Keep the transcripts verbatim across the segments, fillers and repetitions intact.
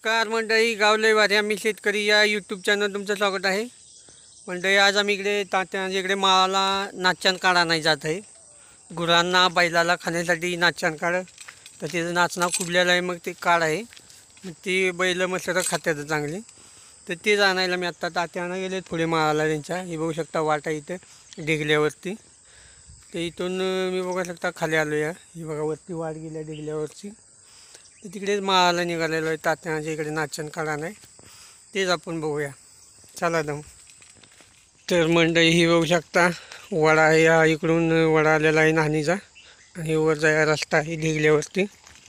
नमस्कार मंडळी, गावलय वारे आम्ही शेतकरी या यूट्यूब चॅनल तुमचं स्वागत आहे. मंडळी, आज आम्ही इकडे तात्यांच्या इकडे माळाला नाचण काढा नाही जात आहे. गुरांना बैलाला खाण्यासाठी नाचण काढ, तर तिचं नाचणं खुबलेलं आहे. मग ते काढ आहे, मग ती बैल मस्त खात्यात चांगली. तर ते आणायला मी आत्ता तात्यानं गेले थोडे माळाला त्यांच्या. हे बघू शकता वाटा इथं ढिगल्यावरती. ते इथून मी बघू शकता खाली आलो या. ही बघा वरती वाट गेल्या ढिगल्यावरची. तिकडेच माळाला निघालेलो आहे. तात्याच्या इकडे नाचण काढा नाही, तेच आपण बघूया. चला दम. तर मंडळी, ही बघू शकता वडा आहे. या इकडून वडा आलेला आहे नाहणीचा, आणि वर जायला रस्ता आहे ढिगल्यावरती.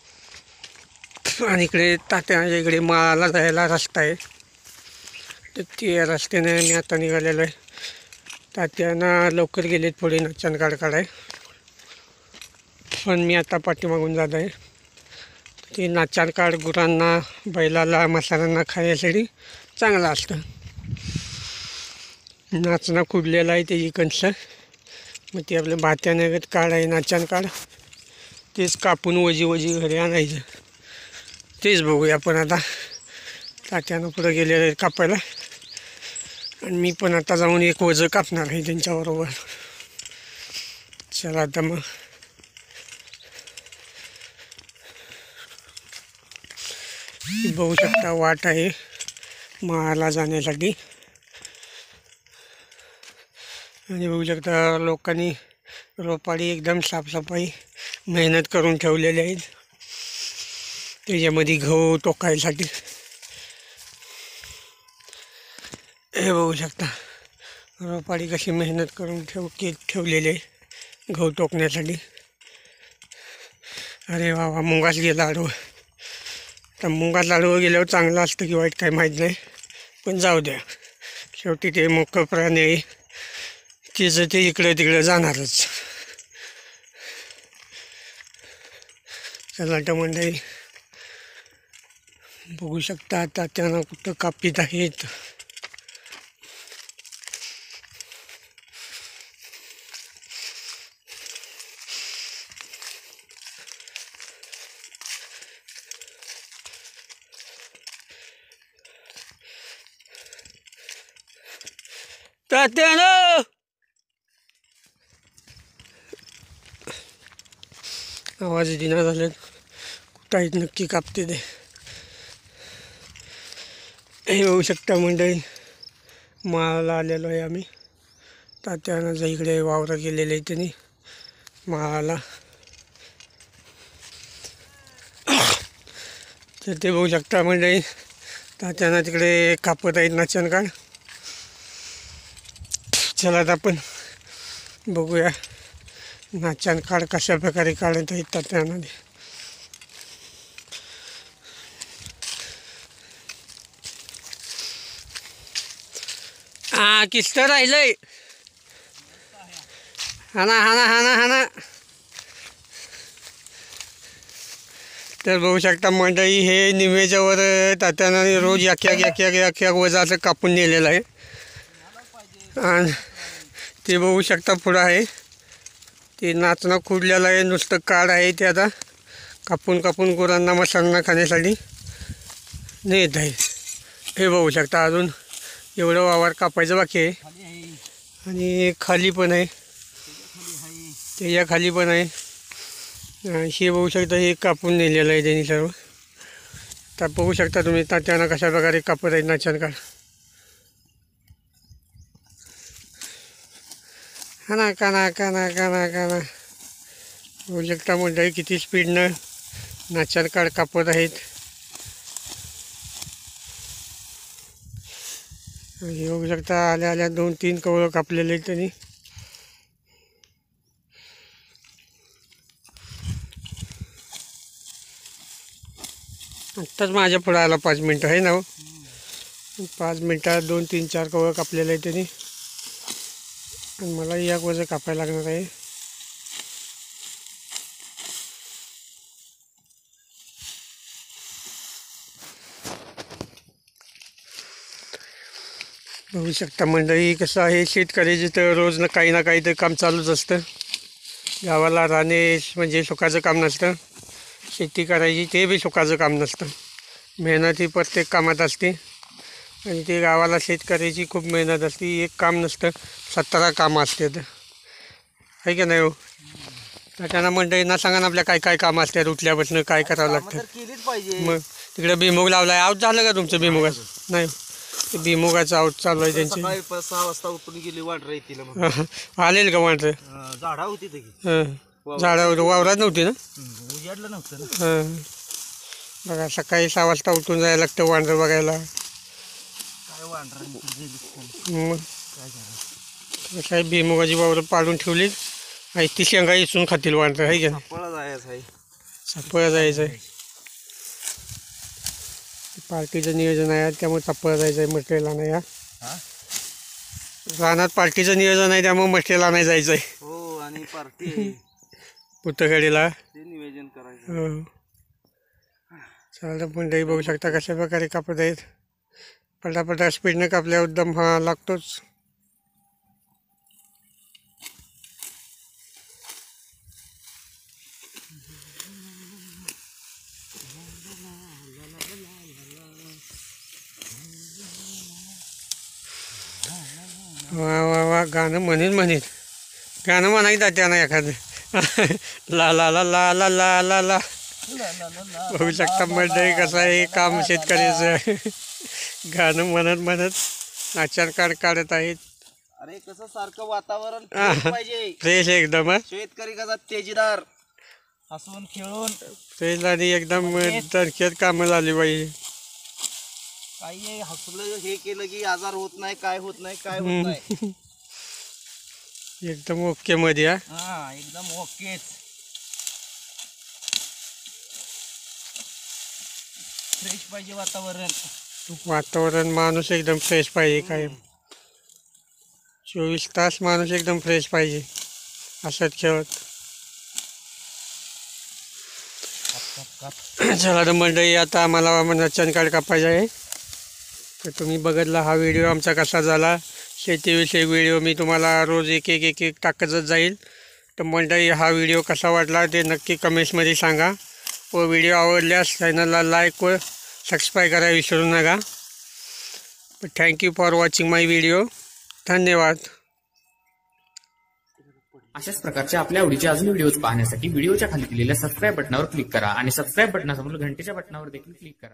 आणि इकडे तात्याच्या इकडे माळाला जायला रस्ता आहे. तर त्या रस्त्याने मी आता निघालेलो आहे. तात्यांना लवकर गेले थोडे नाचण काढ काढाय, पण मी आता पाठीमागून जात आहे. ते नाचण काढ गुरांना बैलाला मसाल्यांना खाण्यासाठी चांगलं असतं. नाचणं खुडलेलं आहे त्याची कणसं, मग ते आपल्या भात्याने काढ आहे नाचण काढ, तेच कापून वजी वजी घरी आणायचं. तेच बघूया आपण आता. तात्यानं पुढं गेलेलं आहे कापायला, आणि मी पण आता जाऊन एक वजं कापणार आहे त्यांच्याबरोबर. चला आता मग. बघू शकता वाट आहे माळाला जाण्यासाठी, आणि बघू शकता लोकांनी रोपाडी एकदम साफसफाई मेहनत करून ठेवलेले आहेत. त्याच्यामध्ये गहू टोकायसाठी हे बघू शकता रोपाडी कशी मेहनत करून ठेव के ठेवलेली आहे गहू टोकण्यासाठी. अरे वा वा, मुंगाच गेला आडवं. तर मुंगात आडवं गेल्यावर चांगलं असतं की वाईट काय माहीत नाही, पण जाऊ द्या. शेवटी ते मोकळं प्राणी आहे, तिचं ते इकडे तिकडे जाणारच. चला तर मंडळी, बघू शकता आता त्यांना कुठं कापीत आहेत. तात्यानं आवाज दिना झाले, कुठं आहेत नक्की कापते ते. हे होऊ शकता मंडळी, माळाला आलेलो आहे आम्ही. तात्यानं जा इकडे वावरं गेलेले आहे त्यांनी माळाला. तर ते बघू शकता मंडळी, तात्यानं तिकडे कापत आहेत नाचण काढ. चला आता आपण बघूया नाचण काढ कशा प्रकारे काढत आहेत तात्यामध्ये. हा किस्त राहिलंय. हाना हाना हाना हाना. तर बघू शकता मंडळी, हे निम्याच्यावर तात्यानं रोज याक्या याक्या याक्या वजाचं कापून नेलेलं आहे. आणि ते बघू शकता पुढं आहे ते नाचणं खुडलेलं आहे. नुसतं काढ आहे ते आता कापून कापून गुरांना मसाल्यांना खाण्यासाठी नेत आहे. हे बघू शकता अजून एवढं वावर कापायचं बाकी आहे, आणि खाली पण आहे, त्याच्या खाली पण आहे. हे बघू शकता हे कापून नेलेलं आहे त्यांनी सर्व. तर बघू शकता तुम्ही तात्यानं कशा प्रकारे कापत आहेत नाचण काढ. काना काना काना काना काना. बघू शकता मंडळी किती स्पीडनं नाचण काढ कापत आहेत. हे बघू शकता आल्या आल्या दोन तीन कवळं कापलेले आहेत त्यांनी. आत्ताच माझ्या पुढं आला पाच मिनटं आहे ना हो. पाच मिनटात दोन तीन चार कवळं कापलेलं आहे त्यांनी, आणि मला एक वजन कापायला लागणार आहे. बघू शकता मंडळी कसं आहे, शेतकऱ्याचे तर रोज ना काही ना काही तर काम चालूच असतं. गावाला राहणे म्हणजे सुखाचं काम नसतं, शेती करायची ते बी सुखाचं काम नसतं. मेहनत ही प्रत्येक कामात असते आणि ते गावाला शेतकऱ्याची खूप मेहनत असते. एक काम नसतं, सतरा कामं असतात, आहे की नाही हो? तर त्यांना मंडळींना सांगा ना आपल्या काय काय कामं असतात, उठल्यापासून काय करावं लागतं. केलीच पाहिजे. मग तिकडे भीमुग लावलाय, आऊट झालं का तुमचं भीमुगाचं? नाही, ते भीमुगाचं आऊट चालू आहे त्यांची. सकाळी पाच सहा वाजता उठून गेली वाढ येतील आलेल का वाटतं? झाडा होती तरी हां, झाडावर वावरात नव्हती ना? उजाडलं नव्हतं ना. हां, बघा सकाळी सहा वाजता उठून जायला लागतं वांढर बघायला. काय वांढर मग काय भीमुगाची वावरं पाडून ठेवली आणि ती शेंगा इचून खातील वांढर, आहे की नाही? सापळा जायचं आहे. सापळा जायचं आहे, पार्टीचं नियोजन आहे त्यामुळे सापळा जायचं आहे, मटेरियल नाही. हा, रानात पार्टीचं नियोजन आहे त्यामुळे मटेरियल आणायला जायचं आहे. हो, आणि पार्टी आहे पुतगडीला, ते नियोजन करायचं. हो. चालतं मंडळी, बघू शकता कशा प्रकारे कापत आहेत. पटापटा स्पीडनं कापल्या उद्दम हा लागतोच. वा वा वा, गाणं म्हणेन म्हणेन गाणं म्हणायचं त्यानं एखादं. ला ला ला ला ला ला ला ला. बघू शकता मंडळी कसं आहे काम शेतकऱ्याचं. गाणं म्हणत म्हणत नाचन काढ काढत आहेत. अरे कसं सारखं वातावरण पाहिजे, फ्रेश एकदम. शेतकरी कसा तेजीदार हसून खेळून फ्रेश आणि एकदम दणक्यात कामं झाली पाहिजे. काही हसलं हे केलं की आजार होत नाही, काय होत नाही, काय होत नाही. एकदम ओके मध्ये. हा, एकदम ओकेच. फ्रेश पाहिजे वातावरण. वातावरण माणूस एकदम फ्रेश पाहिजे, काय चोवीस तास माणूस एकदम फ्रेश पाहिजे असंच खेळत. चला तर मंडळी, आता आम्हाला नाचन काढ कापायचं आहे. तर तुम्ही बघितला हा व्हिडिओ आमचा कसा झाला, शेतीविषयी व्हिडिओ मी तुम्हाला रोज एक एक एक एक टाकतच जाईल. तर मंडळी, हा व्हिडिओ कसा वाटला ते नक्की कमेंट्समध्ये सांगा व व्हिडिओ आवडल्यास चॅनलला लाईक व सबस्क्राईब करायला विसरू नका. Thank you for watching my video. धन्यवाद. अशाच प्रकारचे आपल्या आवडीचे अजून व्हिडिओज पाहण्यासाठी व्हिडिओच्या खाली दिलेल्या सबस्क्राईब बटनावर क्लिक करा आणि सबस्क्राईब बटनासमोर घंटेच्या बटनावर देखील क्लिक करा.